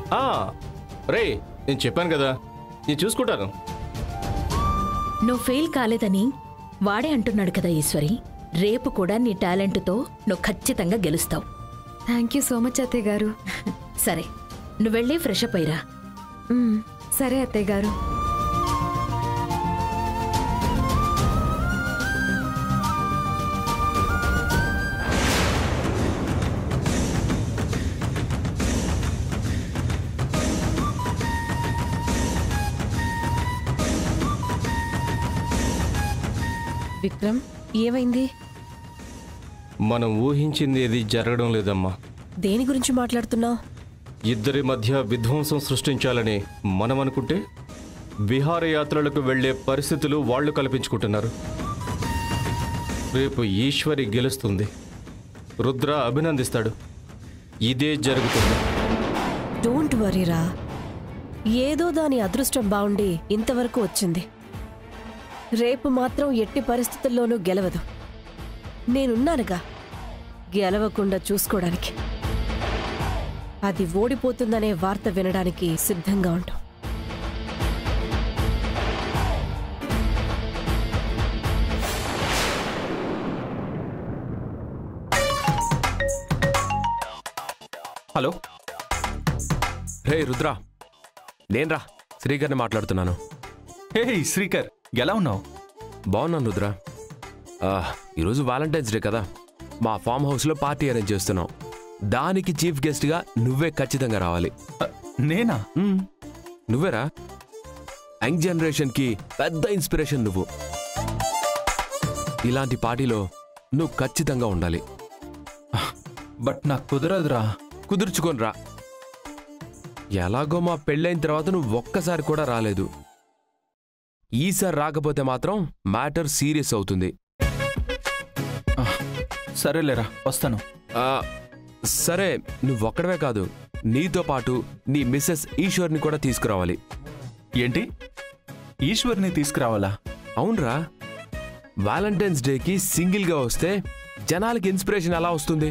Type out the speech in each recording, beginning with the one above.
రే నేను చెప్పాను కదా, నేను చూసుకుంటాను. నువ్వు ఫెయిల్ కాలేదని వాడే అంటున్నాడు కదా ఈశ్వరి. రేపు కూడా నీ టాలెంట్తో నువ్వు ఖచ్చితంగా గెలుస్తావు. థ్యాంక్ యూ సో మచ్ అత్తయ్య గారు. సరే నువ్వెళ్ళి ఫ్రెష్ అప్ అయ్యిరా. సరే అత్తయ్య గారు. విక్రమ్, ఏమైంది? మనం ఊహించింది ఏది జరగడం లేదమ్మా. దేని గురించి మాట్లాడుతున్నావు? ఇద్దరి మధ్య విధ్వంసం సృష్టించాలని మనం అనుకుంటే విహారయాత్రలకు వెళ్లే పరిస్థితులు వాళ్ళు కల్పించుకుంటున్నారు. రేపు ఈశ్వరి గెలుస్తుంది, రుద్ర అభినందిస్తాడు. ఇదే జరుగుతుంది. డోంట్ వరీరా, ఏదో దాని అదృష్టం బాగుండి ఇంతవరకు వచ్చింది. రేపు మాత్రం ఎట్టి పరిస్థితుల్లోనూ గెలవదు. నేనున్నానుగా గెలవకుండా చూసుకోవడానికి. అది ఓడిపోతుందనే వార్త వినడానికి సిద్ధంగా ఉంటాం. హలో. హే రుద్ర, నేన్రా శ్రీకర్ని మాట్లాడుతున్నాను. హే శ్రీకర్, ఎలా ఉన్నావు? బాగున్నాను రుద్ర. ఈరోజు వాలంటైన్స్ డే కదా, మా ఫామ్ హౌస్లో పార్టీ అరేంజ్ చేస్తున్నాం. దానికి చీఫ్ గెస్ట్గా నువ్వే ఖచ్చితంగా రావాలి. నేనా? నువ్వేరా. యంగ్ జనరేషన్కి పెద్ద ఇన్స్పిరేషన్ నువ్వు. ఇలాంటి పార్టీలో నువ్వు ఖచ్చితంగా ఉండాలి. బట్ నాకు కుదరదురా. కుదుర్చుకొని రా. ఎలాగో మా పెళ్ళైన తర్వాత నువ్వు ఒక్కసారి కూడా రాలేదు. ఈసారి రాకపోతే మాత్రం మ్యాటర్ సీరియస్ అవుతుంది. సరేలేరా, వస్తాను. సరే, నువ్వొక్కడవే కాదు, నీతో పాటు నీ మిస్సెస్ ఈశ్వర్ని కూడా తీసుకురావాలి. ఏంటి, ఈశ్వర్ని తీసుకురావాలా? అవునరా. వాలంటైన్స్ డేకి సింగిల్గా వస్తే జనాలకి ఇన్స్పిరేషన్ ఎలా వస్తుంది?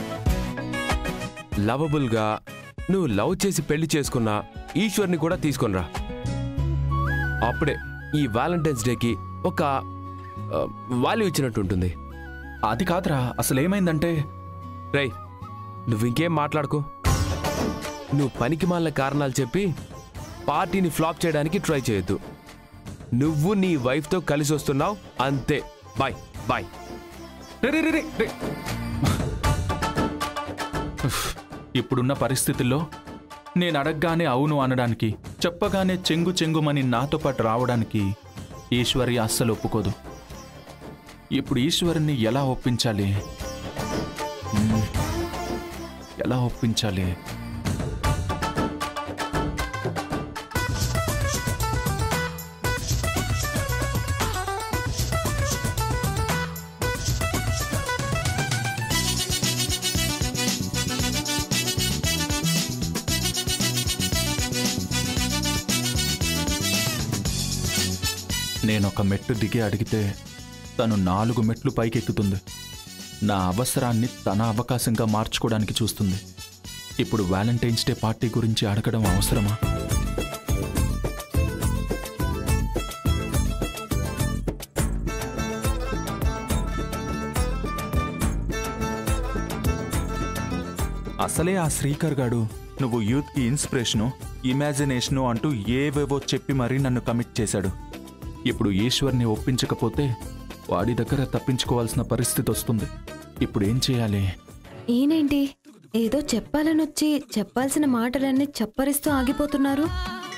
లవబుల్గా నువ్వు లవ్ చేసి పెళ్లి చేసుకున్న ఈశ్వర్ని కూడా తీసుకొనిరా. అప్పుడే ఈ వాలంటైన్స్ డేకి ఒక వాల్యూ ఇచ్చినట్టు ఉంటుంది. అది కాదురా, అసలు ఏమైందంటే. రేయ్, నువ్వు ఇంకేం మాట్లాడుకో. నువ్వు పనికిమాలిన కారణాలు చెప్పి పార్టీని ఫ్లాప్ చేయడానికి ట్రై చేయొద్దు. నువ్వు నీ వైఫ్తో కలిసి వస్తున్నావు అంతే. Bye bye. ఇప్పుడున్న పరిస్థితుల్లో నేను అడగగానే అవును అనడానికి, చెప్పగానే చెంగు చెంగుమని నాతో పాటు రావడానికి ఈశ్వరి అస్సలు ఒప్పుకోదు. ఇప్పుడు ఈశ్వరిని ఎలా ఒప్పించాలి? ఎలా ఒప్పించాలి? నేనొక మెట్టు దిగి అడిగితే తను 4 మెట్లు పైకెక్కుతుంది. నా అవసరాన్ని తన అవకాశంగా మార్చుకోవడానికి చూస్తుంది. ఇప్పుడు వాలంటైన్స్ డే పార్టీ గురించి అడగడం అవసరమా? అసలే ఆ శ్రీకర్ గాడు నువ్వు యూత్కి ఇన్స్పిరేషను, ఇమాజినేషను అంటూ ఏవేవో చెప్పి మరీ నన్ను కమిట్ చేశాడు. ఇప్పుడు ఈశ్వర్ని ఒప్పించకపోతే వాడి దగ్గర తప్పించుకోవాల్సిన పరిస్థితి వస్తుంది. ఇప్పుడు ఏం చేయాలి? ఈయనేంటి ఏదో చెప్పాలనొచ్చి చెప్పాల్సిన మాటలన్నీ చప్పరిస్తూ ఆగిపోతున్నారు.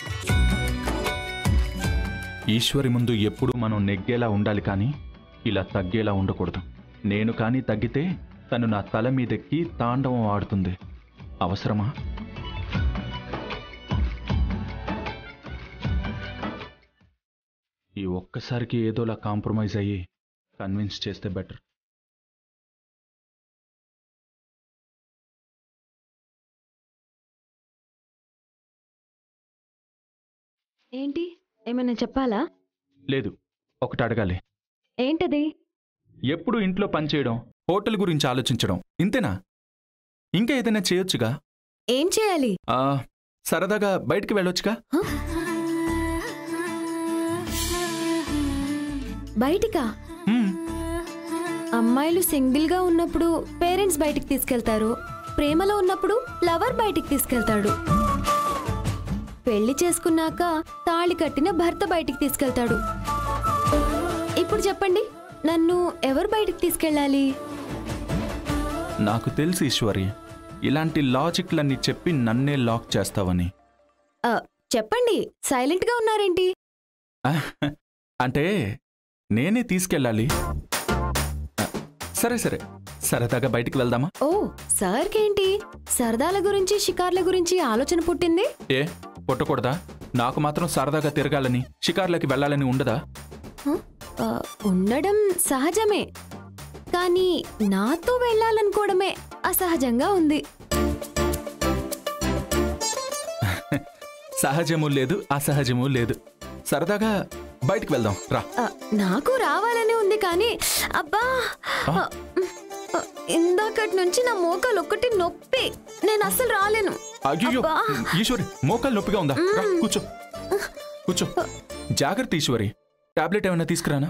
ఈశ్వరి ముందు ఎప్పుడూ మనం నెగ్గేలా ఉండాలి, కానీ ఇలా తగ్గేలా ఉండకూడదు. నేను కానీ తగ్గితే తను నా తల మీదెక్కి తాండవం ఆడుతుంది. అవసరమా? ఈ ఒక్కసారికి ఏదోలా కాంప్రమైజ్ అయ్యి కన్విన్స్ చేస్తే బెటర్. ఏంటి, ఏమైనా చెప్పాలా? లేదు, ఒకటి అడగాలి. ఏంటది? ఎప్పుడు ఇంట్లో పనిచేయడం, హోటల్ గురించి ఆలోచించడం, ఇంతేనా? ఇంకా ఏదైనా చేయొచ్చుగా. ఏం చేయాలి? సరదాగా బయటికి వెళ్ళొచ్చుగా. బయటికా? హ్మ్. అమ్మాయిలు సింగిల్ గా ఉన్నప్పుడు పేరెంట్స్ బయటికి తీసుకెళ్తారు, ప్రేమలో ఉన్నప్పుడు లవర్ బయటికి తీసుకెళ్తాడు, పెళ్లి చేసుకున్నాక తాళి కట్టిన భర్త బయటికి తీసుకెళ్తాడు. ఇప్పుడు చెప్పండి, నన్ను ఎవరు బయటికి తీసుకెళ్ళాలి? నాకు తెలుసు ఈశ్వరి, ఇలాంటి లాజిక్లన్నీ చెప్పి నన్నే లాక్ చేస్తావని. చెప్పండి, సైలెంట్ గా ఉన్నారేంటి? అంటే నేనే తీసుకెళ్ళాలి. సరే సరే, సరదాగా బయటికి వెళ్దామా? ఓ, సార్కేంటి సరదాల గురించి షికార్ల గురించి ఆలోచన పుట్టింది? ఏ పుట్టకూడదా? నాకు మాత్రం సరదాగా తిరగాలని, షికార్లకి వెళ్ళాలని ఉండదా? ఉండడం సహజమే, కానీ నాతో వెళ్ళాలనుకోవడమే అసహజంగా ఉంది. సహజము లేదు, అసహజము లేదు. సరదాగా బయటికి వెళ్దాం రా. నాకు రావాలని ఉంది, కానీ అబ్బా, ఇందాకటి నుంచి నా మోకాలు ఒక్కటి నొప్పి, నేను అసలు రాలేను. అయ్యో అబ్బా. ఈశ్వరి, మోకాలు నొప్పిగా ఉందా? రా, కూర్చో కూర్చో. జాగ్రత్త ఈశ్వరి, టాబ్లెట్ ఏమైనా తీసుకురానా?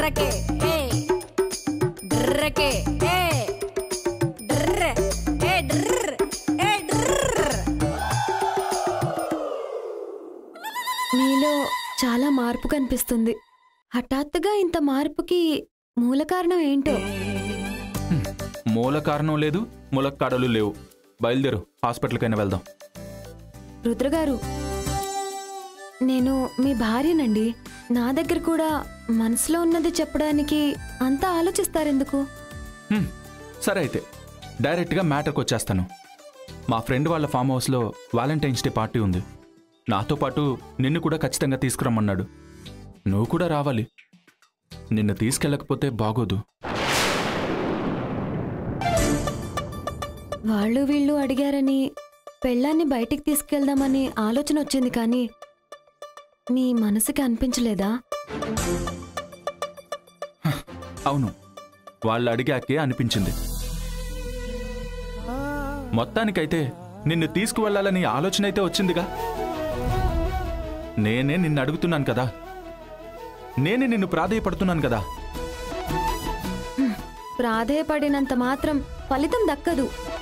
నీలో చాలా మార్పు కనిపిస్తుంది. హఠాత్తుగా ఇంత మార్పుకి మూల కారణం ఏంటో? మూల కారణం లేదు, ములక్కాడలు లేవు. బయలుదేరు, హాస్పిటల్కైనా వెళ్దాం. రుద్రగారు, నేను మీ భార్యనండి. నా దగ్గర కూడా మనసులో ఉన్నది చెప్పడానికి అంతా ఆలోచిస్తారెందుకు? సరే అయితే డైరెక్ట్గా మ్యాటర్కి వచ్చేస్తాను. మా ఫ్రెండ్ వాళ్ళ ఫామ్ హౌస్లో వాలంటైన్స్ డే పార్టీ ఉంది. నాతో పాటు నిన్ను కూడా ఖచ్చితంగా తీసుకురమ్మన్నాడు. నువ్వు కూడా రావాలి. నిన్ను తీసుకెళ్ళకపోతే బాగోదు. వాళ్ళు వీళ్ళు అడిగారని పెళ్ళాన్ని బయటికి తీసుకెళ్దామని ఆలోచన వచ్చింది, కానీ మీ మనసుకి అనిపించలేదా? అవును, వాళ్ళు అడిగాకే అనిపించింది. మొత్తానికైతే నిన్ను తీసుకువెళ్ళాలని ఆలోచన అయితే వచ్చిందిగా. నేనే నిన్ను అడుగుతున్నాను కదా, నేనే నిన్ను ప్రాధేయపడుతున్నాను కదా. ప్రాధేయపడినంత మాత్రం ఫలితం దక్కదు.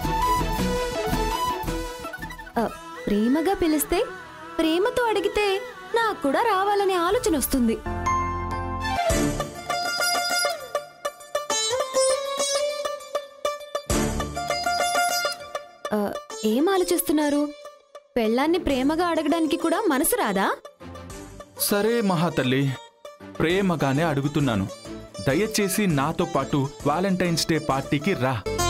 ప్రేమగా పిలిస్తే, ప్రేమతో అడిగితే నాకు కూడా రావాలనే ఆలోచన వస్తుంది. ఏం ఆలోచిస్తున్నారు? పెళ్ళాన్ని ప్రేమగా అడగడానికి కూడా మనసు రాదా? సరే మహాతల్లి, ప్రేమగానే అడుగుతున్నాను. దయచేసి నాతో పాటు వాలంటైన్స్ డే పార్టీకి రా.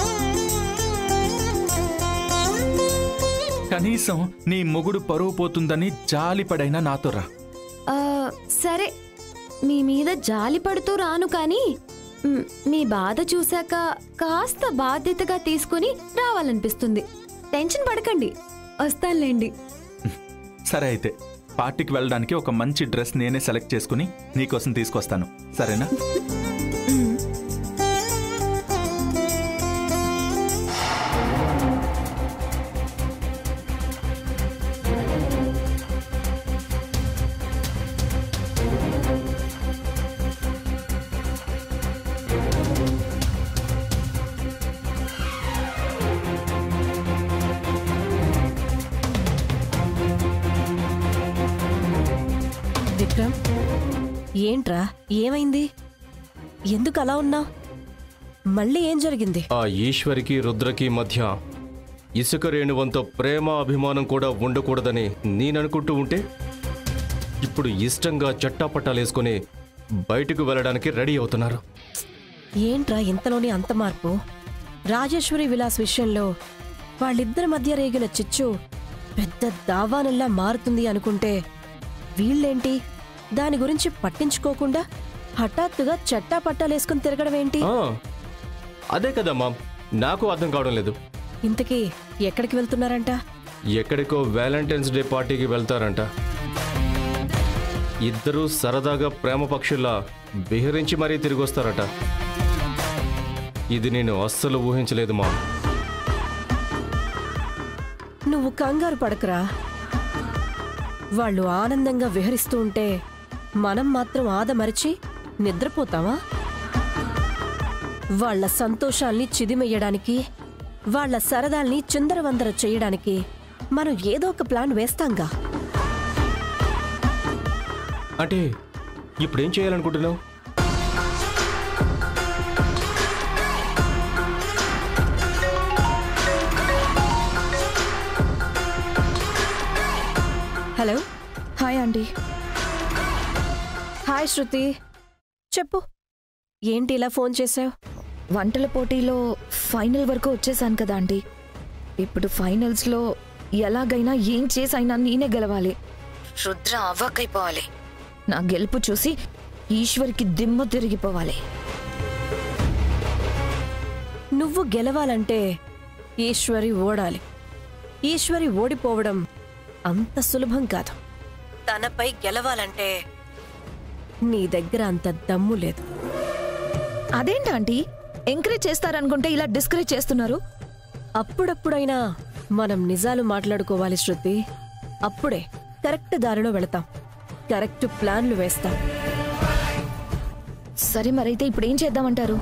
కనీసం నీ మొగుడు పరువు పోతుందని జాలిపడైనా నాతో రా. సరే, మీ మీద జాలి పడుతూ రాను, కానీ మీ బాధ చూశాక కాస్త బాధ్యతగా తీసుకుని రావాలనిపిస్తుంది. టెన్షన్ పడకండి, వస్తానులేండి. సరే అయితే పార్టీకి వెళ్ళడానికి ఒక మంచి డ్రెస్ నేనే సెలెక్ట్ చేసుకుని నీకోసం తీసుకొస్తాను, సరేనా? విక్రమ్, ఏంట్రా, ఏమైంది? ఎందుకు అలా ఉన్నావు? మళ్ళీ ఏం జరిగింది? ఆ ఈశ్వరికి రుద్రకి మధ్య ఇసుక రేణువంతో ప్రేమ అభిమానం కూడా ఉండకూడదని నేననుకుంటూ ఉంటే ఇప్పుడు ఇష్టంగా చట్టాపట్టాలేసుకుని బయటకు వెళ్ళడానికి రెడీ అవుతున్నారు. ఏంట్రా ఇంతలోనే అంత మార్పు? రాజేశ్వరి విలాస్ విషయంలో వాళ్ళిద్దరి మధ్య రేగిన చిచ్చు పెద్ద దావానల్లా మారుతుంది అనుకుంటే వీళ్ళేంటి దాని గురించి పట్టించుకోకుండా హఠాత్తుగా చట్టా పట్టాలేసుకుని తిరగడం ఏంటి? అదే కదా మామ్, నాకు అర్థం కావడం లేదు. ఇంతకీ ఎక్కడికి వెళ్తున్నారంట? ఎక్కడికో వ్యాలంటైన్స్ డే పార్టీకి వెళ్తారంట. ఇద్దరూ సరదాగా ప్రేమ పక్షుల్లా విహరించి మరీ తిరిగి వస్తారట. ఇది నేను అస్సలు ఊహించలేదు మామ్. నువ్వు కంగారు పడకరా, వాళ్ళు ఆనందంగా విహరిస్తూ ఉంటే మనం మాత్రం ఆదమరిచి నిద్రపోతామా? వాళ్ళ సంతోషాల్ని చిదిమెయ్యడానికి, వాళ్ళ సరదాల్ని చిందరవందర చెయ్యడానికి మనం ఏదో ఒక ప్లాన్ వేస్తాంగా. అంటే ఇప్పుడేం చేయాలనుకుంటున్నావు? Hello. Hi aunty. Hi Shruti, చెప్పు, ఏంటి ఇలా ఫోన్ చేసావు? వంటల పోటీలో ఫైనల్ వరకు వచ్చేసాను కదా ఆంటీ. ఇప్పుడు ఫైనల్స్లో ఎలాగైనా ఏం చేసైనా నేనే గెలవాలి. రుద్ర అవ్వకైపోవాలి. నా గెలుపు చూసి ఈశ్వరికి దిమ్మ తిరిగిపోవాలి. నువ్వు గెలవాలంటే ఈశ్వరి ఓడాలి. ఈశ్వరి ఓడిపోవడం అంత సులభం కాదు. తనపై గెలవాలంటే నీ దగ్గర అంత దమ్ము లేదు. అదేంటి ఆంటీ, ఎంకరేజ్ చేస్తారనుకుంటే ఇలా డిస్కరేజ్ చేస్తున్నారు? అప్పుడప్పుడైనా మనం నిజాలు మాట్లాడుకోవాలి శృతి. అప్పుడే కరెక్ట్ దారిలో వెళతాం, కరెక్ట్ ప్లాన్లు వేస్తాం. సరే, మరైతే ఇప్పుడు ఏం చేద్దామంటారు?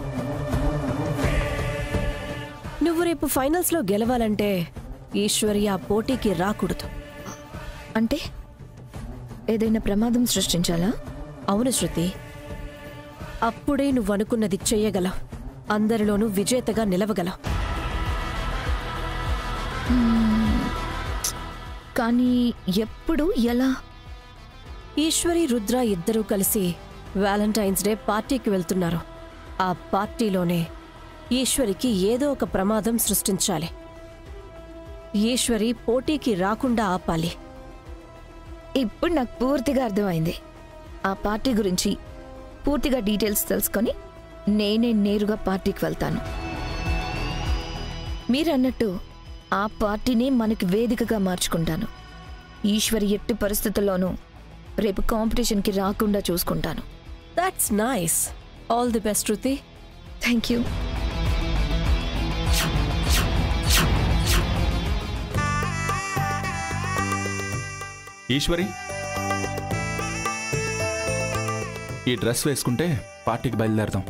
నువ్వు రేపు ఫైనల్స్లో గెలవాలంటే ఈశ్వరి ఆ పోటీకి రాకూడదు. అంటే ఏదైనా ప్రమాదం సృష్టించాలా? అవును శృతి, అప్పుడే నువ్వనుకున్నది చెయ్యగలవు. అందరిలోనూ విజేతగా నిలవగలవు. కానీ ఎప్పుడు, ఎలా? ఈశ్వరి, రుద్ర ఇద్దరూ కలిసి వ్యాలంటైన్స్ డే పార్టీకి వెళ్తున్నారు. ఆ పార్టీలోనే ఈశ్వరికి ఏదో ఒక ప్రమాదం సృష్టించాలి. ఈశ్వరి పోటీకి రాకుండా ఆపాలి. ఇప్పుడు నాకు పూర్తిగా అర్థమైంది. ఆ పార్టీ గురించి పూర్తిగా డీటెయిల్స్ తెలుసుకొని నేనే నేరుగా పార్టీకి వెళ్తాను. మీరన్నట్టు ఆ పార్టీని మనకి వేదికగా మార్చుకుంటాను. ఈశ్వరి ఎట్టి పరిస్థితుల్లోనూ రేపు కాంపిటీషన్కి రాకుండా చూసుకుంటాను. That's nice. All the best Shruti. Thank you. Eshwari, ఈ డ్రెస్ వేసుకుంటే పార్టీకి బయలుదేరదాం.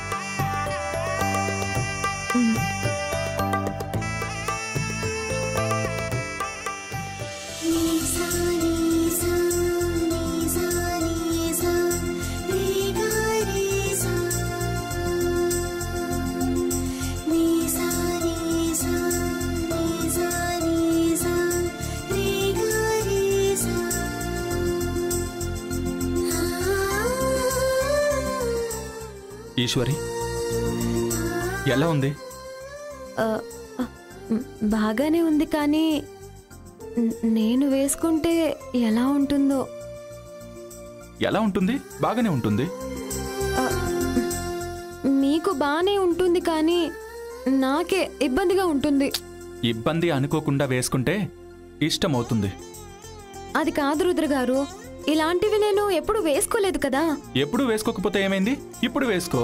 ఈశ్వరి, ఎలా ఉంది? బాగానే ఉంది, కానీ నేను వేసుకుంటే ఎలా ఉంటుందో. ఎలా ఉంటుంది? బాగానే ఉంటుంది. మీకు బాగానే ఉంటుంది, కానీ నాకే ఇబ్బందిగా ఉంటుంది. ఇబ్బంది అనుకోకుండా వేసుకుంటే ఇష్టమవుతుంది. అది కాదు రుద్ర గారు, ఇలాంటివి నేను ఎప్పుడు వేసుకోలేదు కదా. ఎప్పుడు వేసుకోకపోతే ఏమైంది? ఇప్పుడు వేసుకో.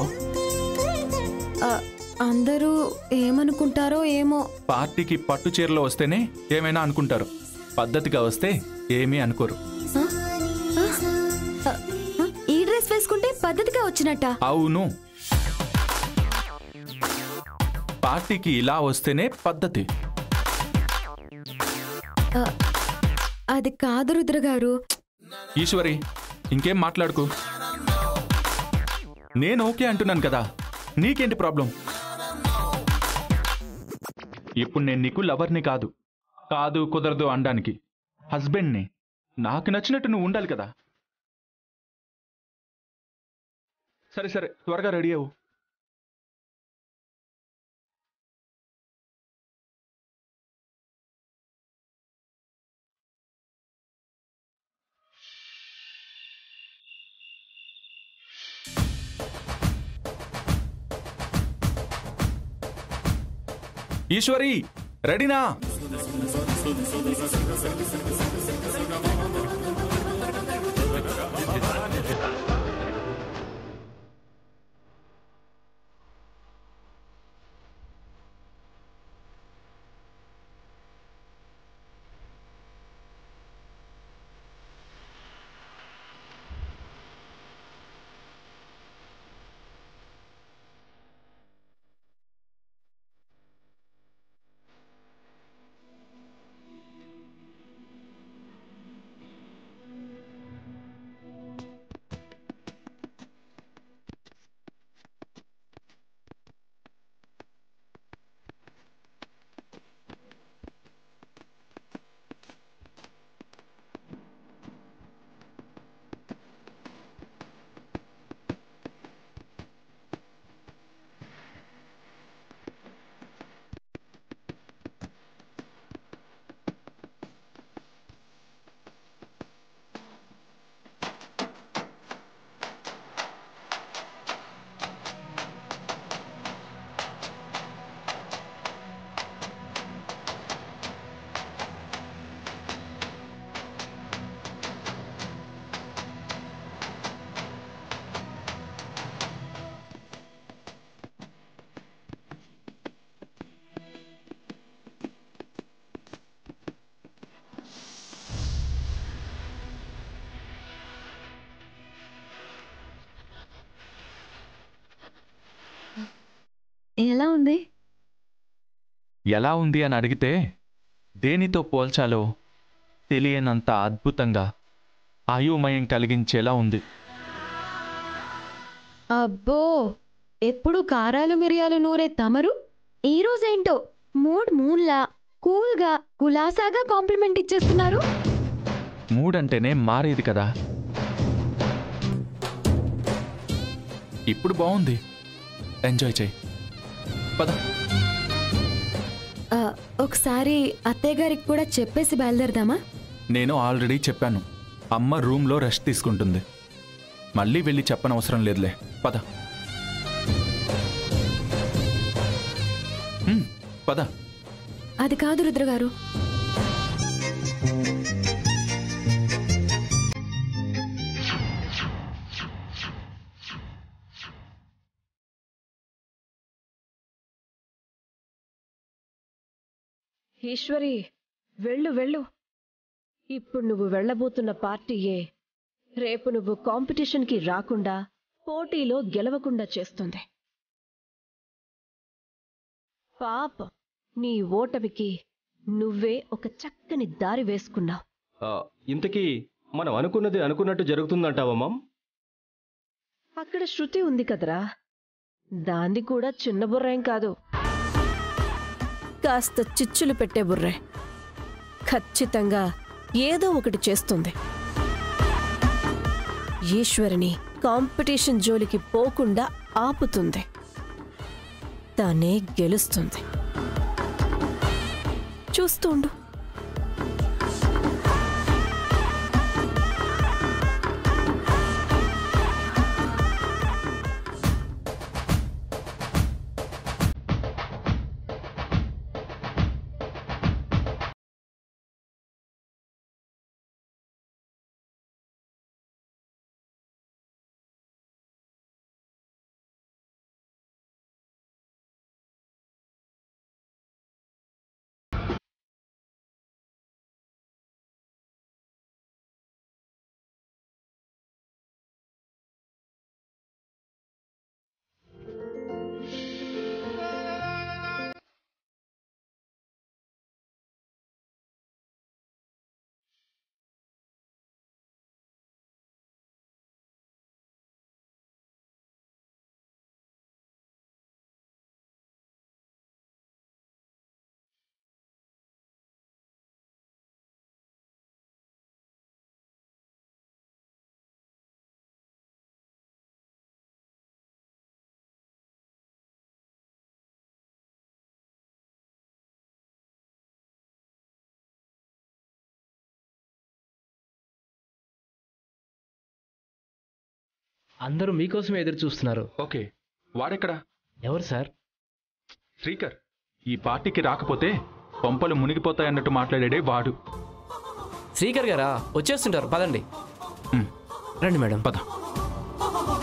అందరూ ఏమనుకుంటారో ఏమో. పార్టీకి పట్టు చీరలో వస్తేనే ఏమైనా అనుకుంటారు, పద్ధతిగా వస్తే ఏమీ అనుకోరు. ఈ డ్రెస్ వేసుకుంటే పద్ధతిగా వచ్చినట్ట? అవును, పార్టీకి ఇలా వస్తేనే పద్ధతి. అది కాదు రుద్ర గారు. ఈశ్వరి, ఇంకేం మాట్లాడుకు. నేను ఓకే అంటున్నాను కదా, నీకేంటి ప్రాబ్లం? ఇప్పుడు నేను నీకు లవర్ని కాదు, కాదు కుదరదు అనడానికి హస్బెండ్ని. నాకు నచ్చినట్టు నువ్వు ఉండాలి కదా. సరే సరే, త్వరగా రెడీ అవ్వు. ఈశ్వరి, రెడీనా? ఎలా ఉంది? ఎలా ఉంది అని అడిగితే దేనితో పోల్చాలో తెలియనంత అద్భుతంగా ఆయుమయం కలిగించేలా ఉంది. అబ్బో, ఎప్పుడు కారాలు మిరియాలు నూరే తమరు ఈరోజేంటో మూడ్లా కూల్గా కులాసాగా కాంప్లిమెంట్ ఇచ్చేస్తున్నారు. మూడంటేనే మారేది కదా. ఇప్పుడు బాగుంది, ఎంజాయ్ చేయి. పద. ఒకసారి అత్తయ్య గారికి కూడా చెప్పేసి బయలుదేరదామా? నేను ఆల్రెడీ చెప్పాను, అమ్మ రూమ్లో రెస్ట్ తీసుకుంటుంది. మళ్ళీ వెళ్ళి చెప్పనవసరం లేదులే. పద పద. అది కాదు రుద్రగారు, ఈశ్వరి, వెళ్ళు వెళ్ళు. ఇప్పుడు నువ్వు వెళ్ళబోతున్న పార్టీయే రేపు నువ్వు కాంపిటీషన్కి రాకుండా, పోటీలో గెలవకుండా చేస్తుంది. పాప, నీ ఓటమికి నువ్వే ఒక చక్కని దారి వేసుకున్నావు. ఇంతకీ మనం అనుకున్నది అనుకున్నట్టు జరుగుతుందంటావా మామ్? అక్కడ శృతి ఉంది కదరా, దాన్ని కూడా చిన్న బుర్రేం కాదు, కాస్త చిచ్చులు పెట్టే బుర్రే. ఖచ్చితంగా ఏదో ఒకటి చేస్తుంది. ఈశ్వరిని కాంపిటీషన్ జోలికి పోకుండా ఆపుతుంది. తానే గెలుస్తుంది. చూస్తుండు. అందరూ మీకోసమే ఎదురు చూస్తున్నారు. ఓకే, వాడెక్కడా? ఎవరు సార్? శ్రీకర్. ఈ పార్టీకి రాకపోతే పంపలు మునిగిపోతాయన్నట్టు మాట్లాడాడే వాడు. శ్రీకర్ గారా? వచ్చేస్తుంటారు, పదండి. రండి మేడం. పద.